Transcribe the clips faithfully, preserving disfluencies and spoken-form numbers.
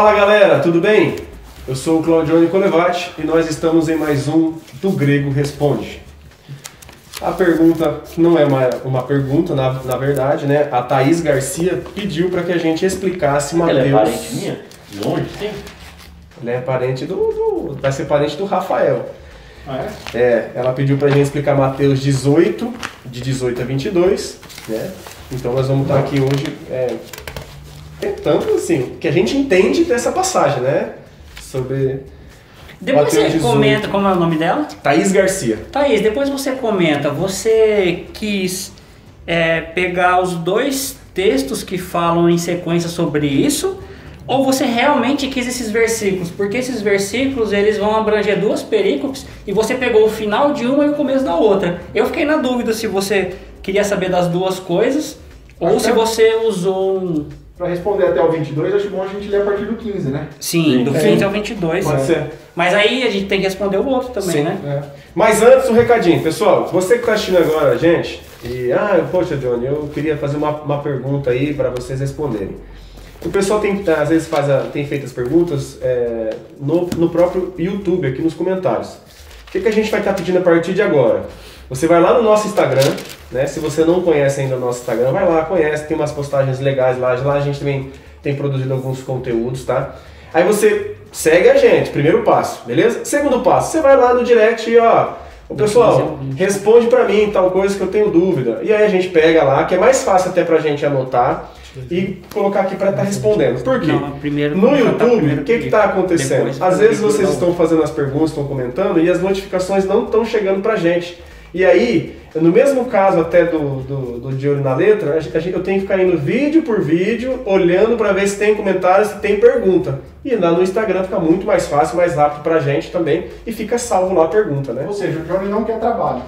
Fala galera, tudo bem? Eu sou o Claudione Colevati e nós estamos em mais um Do Grego Responde. A pergunta, que não é uma, uma pergunta, na, na verdade, né? A Thaís Garcia pediu para que a gente explicasse Mateus... Ela é parente minha? Longe, sim? Ela é parente do, do... vai ser parente do Rafael. Ah, é? É, ela pediu pra gente explicar Mateus dezoito, de dezoito a vinte e dois, né? Então nós vamos estar aqui hoje é, tentando, assim, que a gente entende dessa passagem, né? Sobre Depois Mateus você dezoito. comenta, como é o nome dela? Thaís Garcia. Thaís, depois você comenta, você quis é, pegar os dois textos que falam em sequência sobre isso, ou você realmente quis esses versículos? Porque esses versículos eles vão abranger duas perícopes e você pegou o final de uma e o começo da outra. Eu fiquei na dúvida se você queria saber das duas coisas ou Acho se que- você usou um... Para responder até o vinte e dois, acho bom a gente ler a partir do quinze, né? Sim, do É. quinze ao vinte e dois. Pode ser. Mas aí a gente tem que responder o outro também, Sim. né? É. Mas antes, um recadinho, pessoal. Você que está assistindo agora, gente, e, ah, poxa, Johnny, eu queria fazer uma, uma pergunta aí para vocês responderem. O pessoal tem, às vezes faz a, tem feito as perguntas é, no, no próprio YouTube, aqui nos comentários. O que, que a gente vai estar pedindo a partir de agora? Você vai lá no nosso Instagram, né? Se você não conhece ainda o nosso Instagram, vai lá, conhece, tem umas postagens legais lá. Lá a gente também tem produzido alguns conteúdos, tá? Aí você segue a gente, primeiro passo, beleza? Segundo passo, você vai lá no direct e ó, ô pessoal, responde pra mim tal coisa que eu tenho dúvida. E aí a gente pega lá, que é mais fácil até pra gente anotar e colocar aqui pra estar respondendo. Por quê? Não, primeiro No vamos cantar YouTube, primeiro o que que tá acontecendo? depois Às eu vezes digo vocês da estão fazendo as perguntas, estão comentando e as notificações não estão chegando pra gente. E aí, no mesmo caso até do, do, do De Olho na Letra, a gente, a gente- eu tenho que ficar indo vídeo por vídeo, olhando pra ver se tem comentário, se tem pergunta. E lá no Instagram fica muito mais fácil, mais rápido pra gente também, e fica salvo lá a pergunta, né? Ou seja, o Johnny não quer trabalho.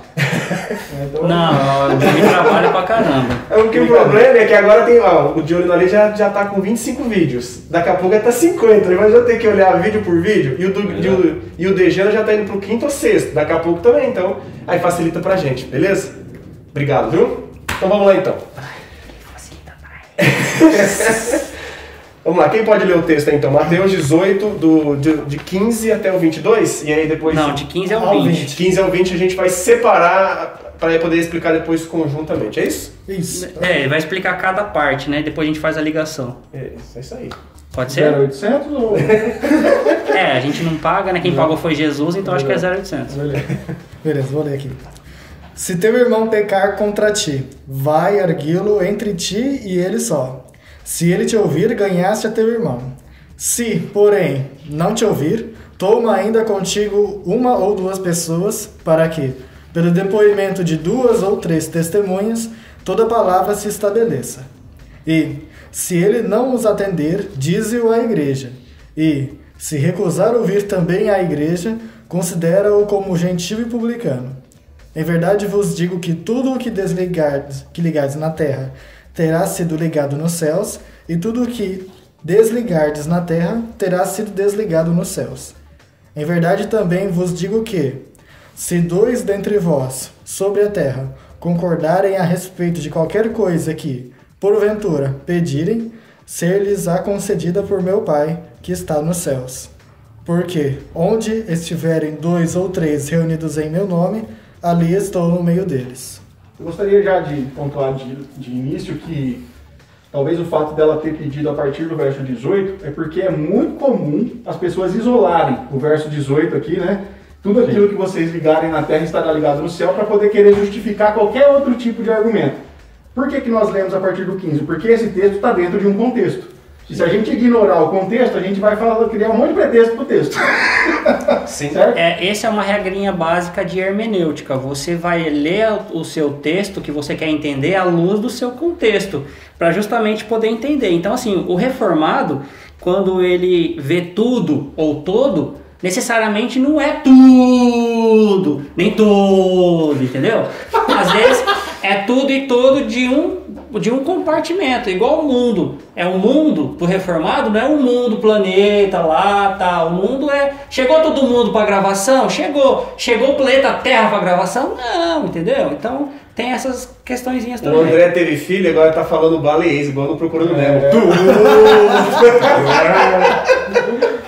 É, então- Não, eu me trabalho pra caramba. É, o que o problema é que agora tem, ó, o De Olho na Letra já, já tá com vinte e cinco vídeos. Daqui a pouco vai tá cinquenta, mas já tem que olhar vídeo por vídeo. E o, do, e o, e o Dejano já tá indo pro quinto ou sexto. Daqui a pouco também, então aí facilita pra gente, beleza? Obrigado, viu? Então vamos lá então. Vamos lá, quem pode ler o texto aí então? Mateus dezoito, do, de, de quinze até o vinte e dois, e aí depois... Não, de quinze ao Ao vinte. De quinze ao vinte a gente vai separar para poder explicar depois conjuntamente, é isso? Isso. É, vai explicar cada parte, né? Depois a gente faz a ligação. É, é isso aí. Pode ser? zero oitocentos ou... É, a gente não paga, né? Quem pagou foi Jesus, então acho que é zero oitocentos. Beleza, vou ler aqui. Se teu irmão pecar contra ti, vai arguí-lo entre ti e ele só. Se ele te ouvir, ganhaste a teu irmão. Se, porém, não te ouvir, toma ainda contigo uma ou duas pessoas, para que, pelo depoimento de duas ou três testemunhas, toda palavra se estabeleça. E, se ele não os atender, dize-o à igreja. E, se recusar ouvir também à igreja, considera-o como gentil e publicano. Em verdade vos digo que tudo o que desligardes, que ligardes na terra, terá sido ligado nos céus, e tudo o que desligardes na terra, terá sido desligado nos céus. Em verdade também vos digo que, se dois dentre vós, sobre a terra, concordarem a respeito de qualquer coisa que, porventura, pedirem, ser-lhes-á concedida por meu Pai, que está nos céus. Porque, onde estiverem dois ou três reunidos em meu nome, ali estou no meio deles. Eu gostaria já de pontuar de, de início que talvez o fato dela ter pedido a partir do verso dezoito é porque é muito comum as pessoas isolarem o verso dezoito aqui, né? Tudo aquilo que vocês ligarem na terra estará ligado no céu para poder querer justificar qualquer outro tipo de argumento. Por que que nós lemos a partir do quinze? Porque esse texto está dentro de um contexto. E se a gente ignorar o contexto, a gente vai falar, criar um monte de pretexto para o texto. Sim. Certo? É, essa é uma regrinha básica de hermenêutica. Você vai ler o seu texto que você quer entender à luz do seu contexto, para justamente poder entender. Então, assim, o reformado, quando ele vê tudo ou todo, necessariamente não é tudo, nem todo, entendeu? Às vezes é tudo e todo de um, de um compartimento, igual o mundo. É o mundo do reformado, não é o mundo, planeta lá, tal. O mundo é... Chegou todo mundo para gravação? Chegou. Chegou o planeta Terra para gravação? Não, entendeu? Então tem essas questõezinhas O também. André teve filho, agora tá falando baleiês, igual no Procurando Nemo. É. Tu-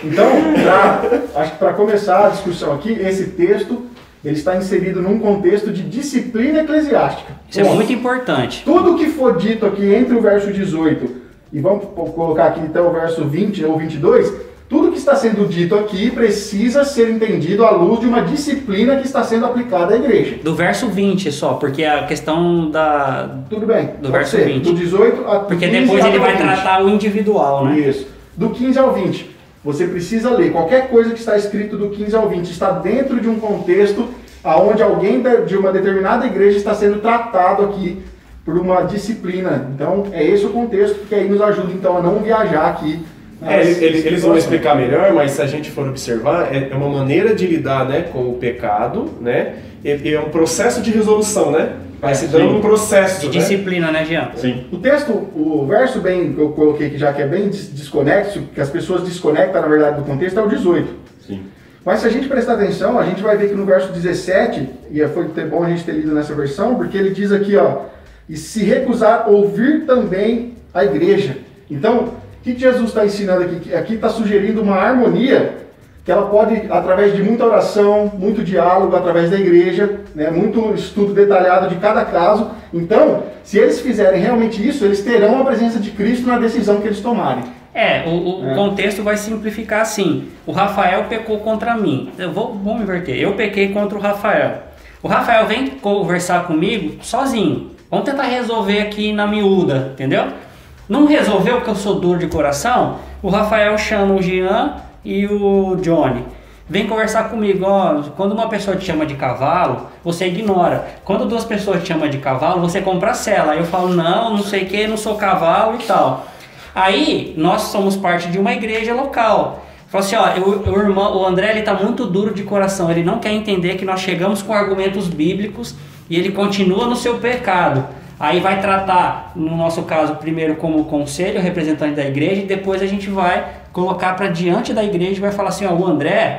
Então, pra, acho que para começar a discussão aqui, esse texto ele está inserido num contexto de disciplina eclesiástica. Isso Bom, é muito importante. Tudo que for dito aqui entre o verso dezoito e vamos colocar aqui até o verso vinte ou vinte e dois, tudo que está sendo dito aqui precisa ser entendido à luz de uma disciplina que está sendo aplicada à igreja. Do verso vinte só, porque a questão da... Tudo bem. Do verso ser, vinte. Do dezoito a Porque depois ele vai tratar o individual, né? Isso. Do quinze ao vinte. Você precisa ler. Qualquer coisa que está escrito do quinze ao vinte está dentro de um contexto onde alguém de uma determinada igreja está sendo tratado aqui por uma disciplina. Então, é esse o contexto, porque aí nos ajuda então a não viajar aqui. É, eles, eles vão explicar melhor, mas se a gente for observar, é uma maneira de lidar, né, com o pecado, né? E é um processo de resolução, né? Vai se dando um processo de né? disciplina, né, Jean? Sim. O texto, o verso bem que eu coloquei que já que é bem desconexo, que as pessoas desconectam na verdade do contexto, é o dezoito. Sim. Mas se a gente prestar atenção, a gente vai ver que no verso dezessete, e foi bom a gente ter lido nessa versão, porque ele diz aqui, ó, e se recusar ouvir também a igreja. Então, o que Jesus está ensinando aqui? Aqui está sugerindo uma harmonia que ela pode, através de muita oração, muito diálogo, através da igreja, né, muito estudo detalhado de cada caso. Então, se eles fizerem realmente isso, eles terão a presença de Cristo na decisão que eles tomarem. É, o, o é. contexto vai simplificar assim. O Rafael pecou contra mim. Eu vou, vamos inverter. Eu pequei contra o Rafael. O Rafael vem conversar comigo sozinho. Vamos tentar resolver aqui na miúda, entendeu? Não resolveu porque eu sou duro de coração? O Rafael chama o Jean e o Johnny. Vem conversar comigo. Ó, quando uma pessoa te chama de cavalo, você ignora. Quando duas pessoas te chamam de cavalo, você compra a cela. Aí eu falo, não, não sei o que, não sou cavalo e tal. Aí, nós somos parte de uma igreja local. Fala assim, ó, o, o, irmão, o André está muito duro de coração. Ele não quer entender que nós chegamos com argumentos bíblicos e ele continua no seu pecado. Aí vai tratar, no nosso caso, primeiro como conselho, representante da igreja, e depois a gente vai colocar para diante da igreja e vai falar assim, ó, o André,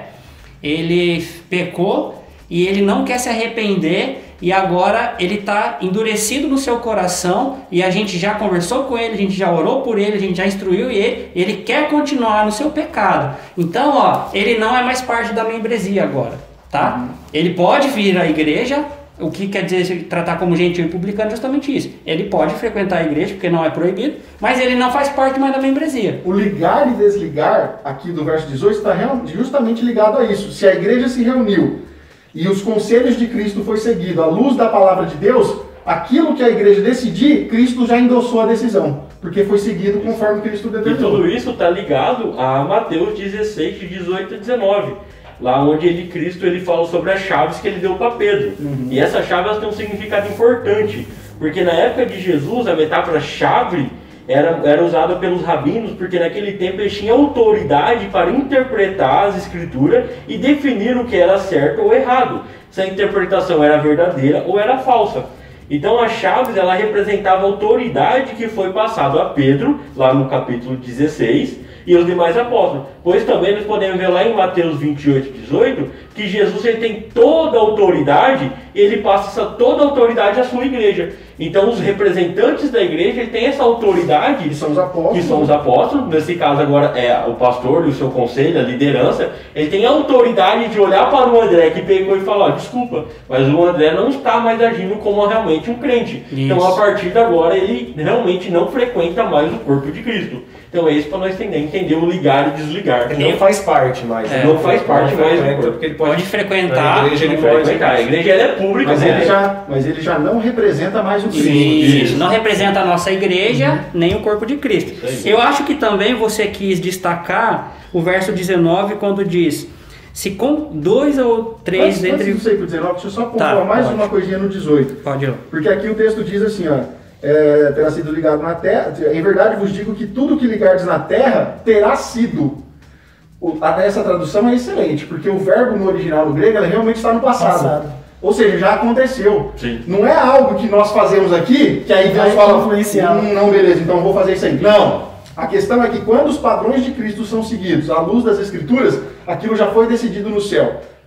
ele pecou e ele não quer se arrepender e agora ele está endurecido no seu coração e a gente já conversou com ele, a gente já orou por ele, a gente já instruiu ele, ele quer continuar no seu pecado. Então, ó, ele não é mais parte da membresia agora, tá? Uhum. Ele pode vir à igreja. O que quer dizer tratar como gentil e publicano é justamente isso. Ele pode frequentar a igreja, porque não é proibido, mas ele não faz parte mais da membresia. O ligar e desligar, aqui do verso dezoito, está justamente ligado a isso. Se a igreja se reuniu e os conselhos de Cristo foi seguido à luz da palavra de Deus, aquilo que a igreja decidir, Cristo já endossou a decisão, porque foi seguido conforme Cristo determinou. E tudo isso está ligado a Mateus dezesseis, de dezoito a dezenove. Lá onde ele, Cristo ele fala sobre as chaves que ele deu para Pedro. Uhum. E essas chaves elas têm um significado importante, porque na época de Jesus a metáfora chave era, era usada pelos rabinos, porque naquele tempo eles tinham autoridade para interpretar as escrituras e definir o que era certo ou errado, se a interpretação era verdadeira ou era falsa. Então as chaves ela representava a autoridade que foi passado a Pedro, lá no capítulo dezesseis, e os demais apóstolos. Pois também nós podemos ver lá em Mateus vinte e oito, dezoito, que Jesus ele tem toda a autoridade e ele passa essa, toda a autoridade à sua igreja. Então os representantes da igreja ele tem essa autoridade, que são os apóstolos, que são os apóstolos, nesse caso agora é o pastor e o seu conselho, a liderança, ele tem a autoridade de olhar para o André que pegou e falar, desculpa, mas o André não está mais agindo como realmente um crente. Isso. Então a partir de agora ele realmente não frequenta mais o corpo de Cristo. Então é isso para nós entender, entender o ligar e desligar. Ele não faz parte mais. É, não faz parte mais do corpo. Porque ele pode, pode frequentar. A igreja ele pode frequentar. A igreja ela é pública, mas, né? ele já, mas ele já não representa mais o Cristo. Isso, isso. Não representa a nossa igreja, uhum. nem o corpo de Cristo. Eu acho que também você quis destacar o verso dezenove quando diz: se com dois ou três antes, entre... Antes de ir para o dezenove, deixa eu só pontuar tá, mais pode. uma coisinha no dezoito. Pode ir. Porque aqui o texto diz assim, ó. É, terá sido ligado na terra. Em verdade vos digo que tudo que ligardes na terra terá sido. O, essa tradução é excelente, porque o verbo no original no grego ela realmente está no passado. passado. Ou seja, já aconteceu. Sim. Não é algo que nós fazemos aqui, que aí Deus fala, hum, não, beleza, então eu vou fazer isso aí. Não. A questão é que quando os padrões de Cristo são seguidos à luz das Escrituras, aquilo já foi decidido no céu.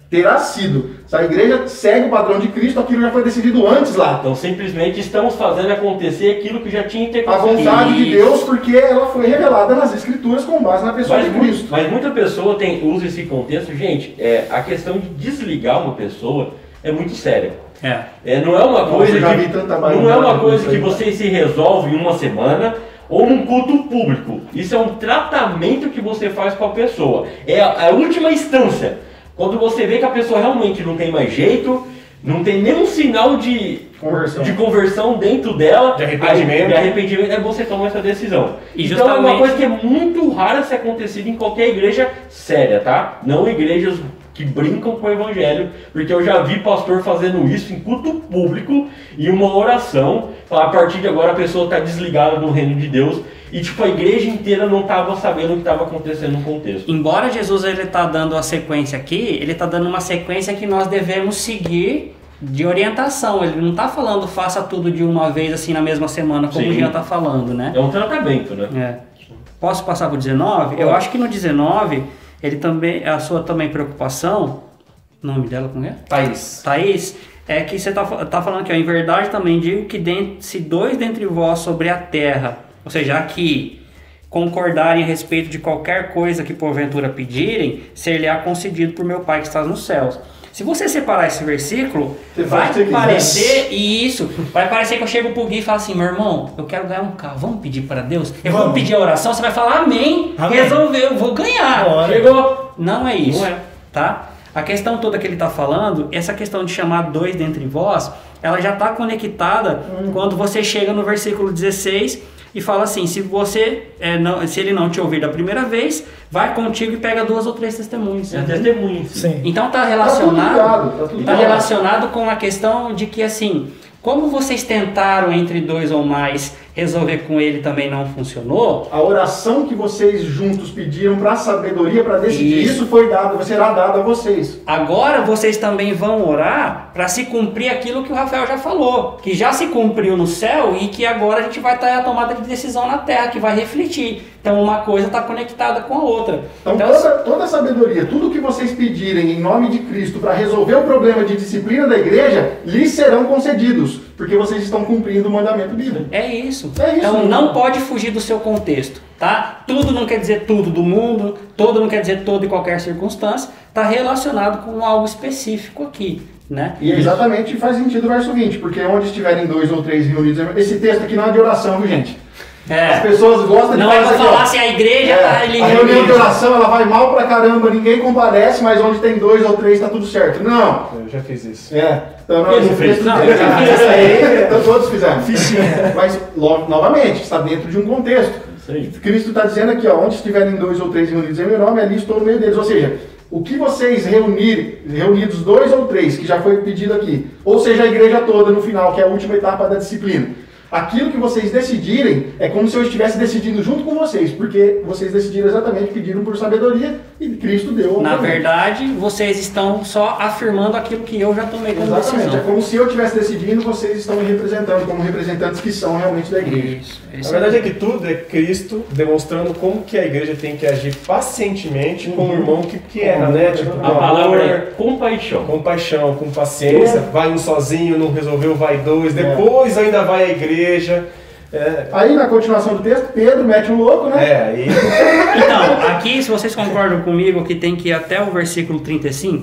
terá sido. Se a igreja segue o padrão de Cristo, aquilo já foi decidido antes lá. Então simplesmente estamos fazendo acontecer aquilo que já tinha que ter A acontecido. vontade de Deus, porque ela foi revelada nas Escrituras com base na pessoa Mas, de muito- Cristo. mas muita pessoa tem, usa esse contexto. Gente, é, a questão de desligar uma pessoa é muito séria. É. É, não é uma Nossa, coisa eu já que, vi tanta não é barbaridade uma coisa nisso que aí. você se resolve em uma semana ou num culto público. Isso é um tratamento que você faz com a pessoa. É a, a última instância. Quando você vê que a pessoa realmente não tem mais jeito, não tem nenhum sinal de Conversão. de conversão dentro dela, De arrependimento. aí, de arrependimento, aí você toma essa decisão. E então é uma justamente- coisa que é muito rara se acontecer em qualquer igreja séria, tá? Não igrejas que brincam com o evangelho, porque eu já vi pastor fazendo isso em culto público e uma oração, a partir de agora a pessoa está desligada do reino de Deus e tipo a igreja inteira não estava sabendo o que estava acontecendo no contexto. Embora Jesus ele está dando a sequência aqui, ele está dando uma sequência que nós devemos seguir de orientação. Ele não está falando faça tudo de uma vez assim na mesma semana, como Sim. o Jean está falando, né? É um tratamento, né? É. Posso passar para o dezenove? Eu acho que no dezenove, ele também, a sua também preocupação, o nome dela como é? Thaís. Thaís, é que você está tá falando que, ó, em verdade também digo que den- se dois dentre vós sobre a terra, ou seja, aqui, concordarem a respeito de qualquer coisa que porventura pedirem, ser-lhe-á concedido por meu Pai que está nos céus. Se você separar esse versículo, Você vai faz o que você parecer isso, vai parecer que eu chego pro Gui e falo assim, meu irmão, eu quero ganhar um carro, vamos pedir para Deus? Eu vou Vamos. pedir a oração, você vai falar amém, Amém. resolveu, eu vou ganhar. Bora. Chegou? Não é isso, Não é. tá? A questão toda que ele está falando, essa questão de chamar dois dentre vós, ela já está conectada quando você chega no versículo dezesseis e fala assim, se você é, não, se ele não te ouvir da primeira vez, vai contigo e pega duas ou três testemunhas. É testemunho. Sim. Então está Tá tudo relacionado, ligado, tá tudo está ligado. relacionado com a questão de que assim, como vocês tentaram entre dois ou mais resolver com ele também não funcionou, A oração que vocês juntos pediram para sabedoria, para decidir, Isso. isso foi dado, será dado a vocês. agora vocês também vão orar para se cumprir aquilo que o Rafael já falou, que já se cumpriu no céu e que agora a gente vai estar a tomada de decisão na terra, que vai refletir. Então uma coisa está conectada com a outra. Então, Então, toda, toda a sabedoria, tudo que vocês pedirem em nome de Cristo para resolver o problema de disciplina da igreja, lhes serão concedidos, porque vocês estão cumprindo o mandamento bíblico. é isso. É isso. Então não pode fugir do seu contexto, tá? Tudo não quer dizer tudo do mundo, todo não quer dizer todo em qualquer circunstância, está relacionado com algo específico aqui, né? E exatamente faz sentido o verso vinte, porque onde estiverem dois ou três reunidos, esse texto aqui não é de oração, viu, gente? As É. pessoas gostam de Não é falar pra isso aqui, falar ó. se a igreja É, tá ali a reunião de reunida. oração ela vai mal pra caramba, ninguém comparece, mas onde tem dois ou três tá tudo certo. Não. Eu já fiz isso. É. Então não, Quem não esse fez? texto- Não, eu já fiz Esse aí, então todos fizeram. Mas, lo- novamente, está dentro de um contexto. Isso aí. Cristo está dizendo aqui, ó, onde estiverem dois ou três reunidos em meu nome, ali estou no meio deles. Ou seja, o que vocês reunirem, reunidos dois ou três, que já foi pedido aqui, ou seja, a igreja toda no final, que é a última etapa da disciplina, aquilo que vocês decidirem é como se eu estivesse decidindo junto com vocês, porque vocês decidiram exatamente, pediram por sabedoria e Cristo deu. Na obviamente. verdade, vocês estão só afirmando aquilo que eu já tomei como Exatamente, é decisão. como se eu estivesse decidindo, vocês estão me representando como representantes que são realmente da igreja. Isso, Na isso verdade é que tudo é Cristo demonstrando como que a igreja tem que agir pacientemente com o irmão que, que erra, né? Tipo, A com palavra é amor, compaixão. com paixão, com paciência. Vai um sozinho, não resolveu, vai dois. Depois ainda vai a igreja. É, Aí na continuação do texto, Pedro mete um louco, né? é aí. Então, aqui, se vocês concordam comigo, que tem que ir até o versículo trinta e cinco,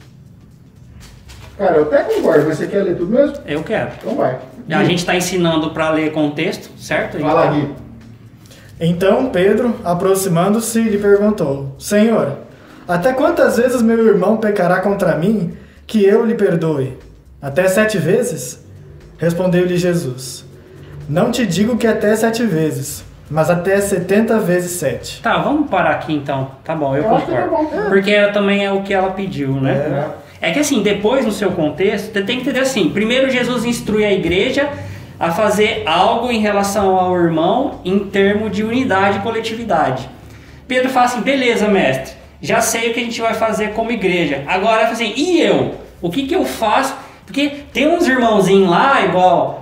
Cara, eu até concordo, mas você quer ler tudo mesmo? eu quero. Então vai. A gente está ensinando para ler contexto, certo? Vai lá, Gui. Então Pedro, aproximando-se, lhe perguntou: Senhor, até quantas vezes meu irmão pecará contra mim, que eu lhe perdoe? Até sete vezes? Respondeu-lhe Jesus: Não te digo que até sete vezes, mas até setenta vezes sete. Tá, vamos parar aqui então. Tá bom, eu Eu acho que tá concordo. bom. Porque também é o que ela pediu, né? É que assim, depois no seu contexto, você tem que entender assim: primeiro Jesus instrui a igreja a fazer algo em relação ao irmão em termos de unidade e coletividade. Pedro fala assim: beleza, mestre, já sei o que a gente vai fazer como igreja. Agora, assim, e eu? O que que eu faço? Porque tem uns irmãozinhos lá, igual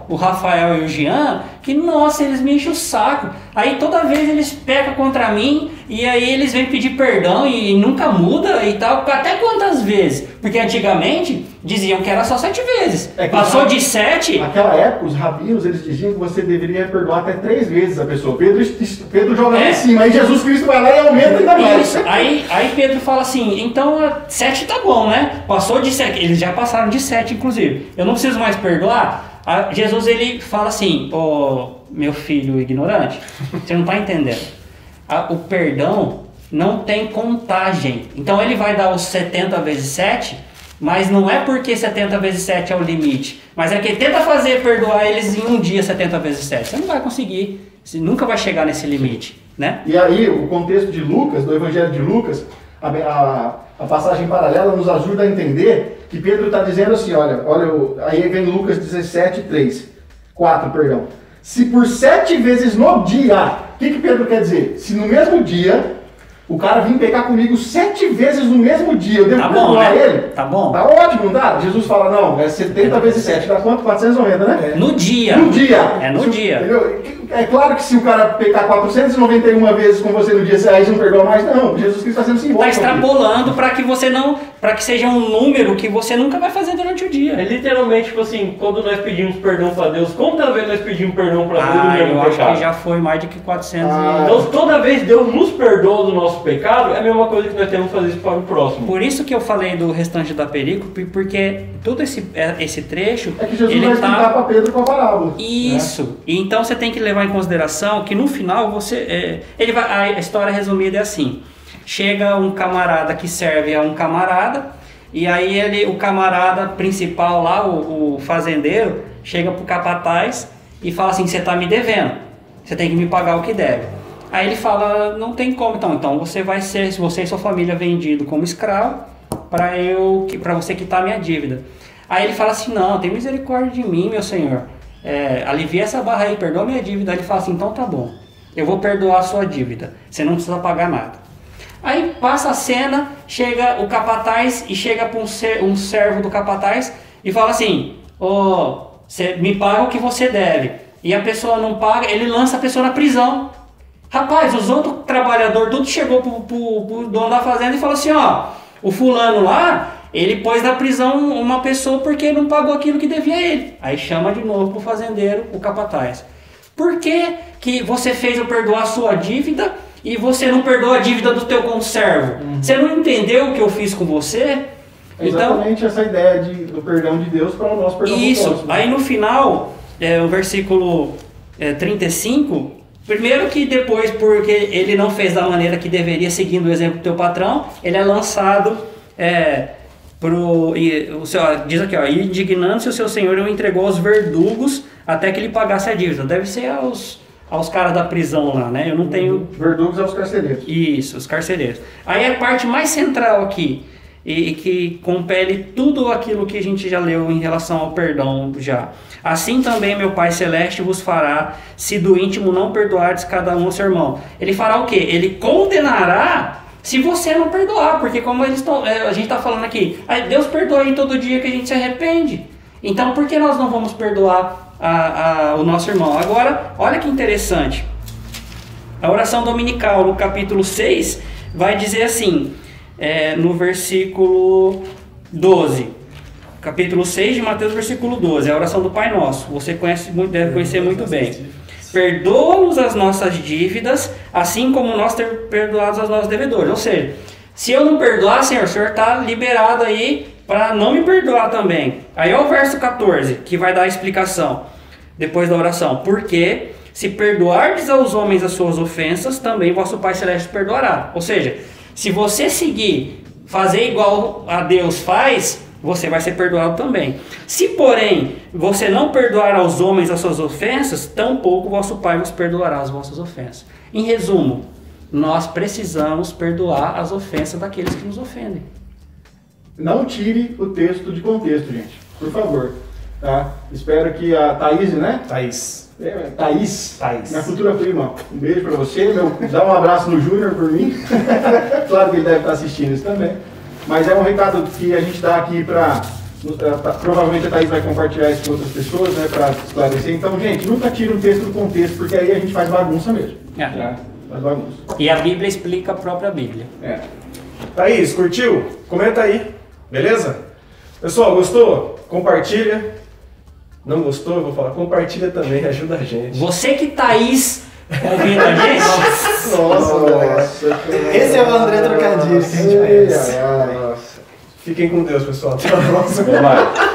o Rafael e o Jean, que, nossa, eles me enchem o saco. Aí toda vez eles pecam contra mim, e aí eles vêm pedir perdão e, e nunca muda e tal. Até quantas vezes? Porque antigamente diziam que era só sete vezes. É que Passou os- de sete... Naquela época, os rabinos, eles diziam que você deveria perdoar até três vezes a pessoa. Pedro, Pedro joga lá É. em cima, aí Jesus Cristo vai lá e aumenta ainda mais. Isso. Aí, aí Pedro fala assim, então é, sete tá bom, né? Passou de sete, eles já passaram de sete, inclusive. Eu não preciso mais perdoar. Aí Jesus, ele fala assim, ô meu filho ignorante, você não tá entendendo. A- o perdão não tem contagem. Então ele vai dar os setenta vezes sete, mas não é porque setenta vezes sete é o limite, mas é que tenta fazer perdoar eles em um dia setenta vezes sete. Você não vai conseguir, você nunca vai chegar nesse limite, né? E aí, o contexto de Lucas, do Evangelho de Lucas, a, a, a passagem paralela nos ajuda a entender que Pedro está dizendo assim, olha, olha o- aí vem Lucas dezessete, três, quatro, perdão. Se por sete vezes no dia, o que, que Pedro quer dizer? Se no mesmo dia o cara vir pecar comigo sete vezes no mesmo dia, eu devo Tá bom, perdoar né? ele? Tá bom. Tá ótimo, não tá? Jesus fala, não, é setenta vezes sete, dá quanto? quatrocentos e noventa, né? No dia. No dia. É no Se- dia. Entendeu? É claro que se o cara pecar quatrocentas e noventa e uma vezes com você no dia, aí você não perdoa mais, não. Jesus Cristo está sendo Está simbólico. extrapolando para que você não, para que seja um número que você nunca vai fazer durante o É dia. literalmente, tipo assim, quando nós pedimos perdão pra Deus, quantas vezes nós pedimos perdão pra Deus do Ah, mesmo eu acho pecado? que já foi mais de que quatrocentos. Ah. e- Então, toda vez Deus nos perdoa do nosso pecado, é a mesma coisa que nós temos que fazer isso para o próximo. Por isso que eu falei do restante da perícope, porque todo esse, é, esse trecho, É que Jesus ele vai explicar tá... para Pedro com a parábola. Isso. E então você tem que levar em consideração que no final você, é, ele vai, a história resumida é assim: chega um camarada que serve a um camarada, e aí ele, o camarada principal lá, o, o fazendeiro, chega pro capataz e fala assim: você tá me devendo, você tem que me pagar o que deve. Aí ele fala: não tem como, então, então você vai ser, se você e sua família vendido como escravo, para eu, para você quitar minha dívida. Aí ele fala assim: não, tem misericórdia de mim, meu senhor. É, alivia essa barra aí, perdoa minha dívida. Aí ele fala assim: então tá bom, eu vou perdoar a sua dívida, você não precisa pagar nada. Aí passa a cena, chega o capataz e chega para um, ser, um servo do capataz e fala assim: ô, você me paga o que você deve. E a pessoa não paga, ele lança a pessoa na prisão. Rapaz, os outros trabalhadores tudo chegou pro, pro, pro dono da fazenda e falou assim: ó, o fulano lá, ele pôs na prisão uma pessoa porque não pagou aquilo que devia a ele. Aí chama de novo pro fazendeiro, o capataz. Por que que você fez eu perdoar a sua dívida e você não perdoa a dívida do teu conservo? Uhum. Você não entendeu o que eu fiz com você? É exatamente essa ideia de, do perdão de Deus para o nosso perdão Isso. do próximo. Aí no final, é, o versículo é, trinta e cinco, primeiro que depois, porque ele não fez da maneira que deveria, seguindo o exemplo do teu patrão, ele é lançado é, pro... E, o seu, diz aqui, ó, indignando-se o seu senhor, o entregou aos verdugos até que ele pagasse a dívida. Deve ser aos, aos caras da prisão lá, né? Eu não tenho... Verdugos aos carcereiros. Isso, os carcereiros. Aí a parte mais central aqui, e, e que compele tudo aquilo que a gente já leu em relação ao perdão já. Assim também meu Pai Celeste vos fará, se do íntimo não perdoardes cada um ao seu irmão. Ele fará o quê? Ele condenará se você não perdoar, porque como eles tão, é, a gente está falando aqui, Deus perdoa aí todo dia que a gente se arrepende. Então por que nós não vamos perdoar a, a, o nosso irmão? Agora, olha que interessante. A oração dominical no capítulo seis vai dizer assim, é, no versículo doze. Capítulo seis de Mateus, versículo doze, é a oração do Pai Nosso. Você conhece, deve conhecer muito bem. Perdoa-nos as nossas dívidas, assim como nós temos perdoado aos nossos devedores. Ou seja, se eu não perdoar, Senhor, o Senhor está liberado aí para não me perdoar também. Aí é o verso quatorze, que vai dar a explicação, depois da oração. Porque se perdoardes aos homens as suas ofensas, também vosso Pai Celeste perdoará. Ou seja, se você seguir, fazer igual a Deus faz, você vai ser perdoado também. Se, porém, você não perdoar aos homens as suas ofensas, tampouco vosso Pai vos perdoará as vossas ofensas. Em resumo, nós precisamos perdoar as ofensas daqueles que nos ofendem. Não tire o texto de contexto, gente. Por favor. Tá? Espero que a Thaís, né? Thaís. É, Thaís. Thaís. Minha futura prima. Um beijo pra você. Meu, dá um abraço no Júnior por mim. Claro que ele deve estar assistindo isso também. Mas é um recado que a gente dá aqui para Provavelmente a Thaís vai compartilhar isso com outras pessoas, né, para esclarecer. Então, gente, nunca tira o texto do contexto, porque aí a gente faz bagunça mesmo. É. Tá? Faz bagunça. E a Bíblia explica a própria Bíblia. É. Thaís, curtiu? Comenta aí, beleza? Pessoal, gostou? Compartilha. Não gostou? Eu vou falar, compartilha também, ajuda a gente. Você que Thaís ouvindo a gente? Nossa, moleque. Esse é o André Trocadilho que a gente conhece. Fiquem com Deus, pessoal. Até a próxima. Vai.